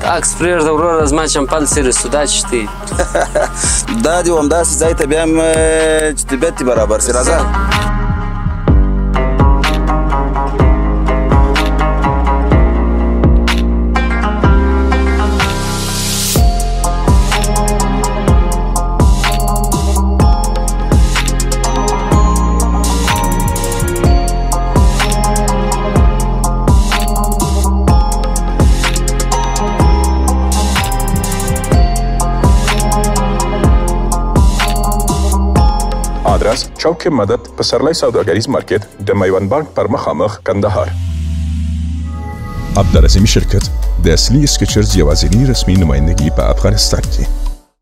عکس پرېږده وروره زما چمپل څیرې سو دا چې دی دا دې همداسې ځای ته بیا هم چې طبیعت دې برابر سي راځه آدرس چوک مدد پسرلی سوداگریز مارکت د میوند بانک پر مخامخ کندهار. عبدالعظیم شرکت د اصلي سکچرز یوازینی رسمي نمایندګي په افغانستان کې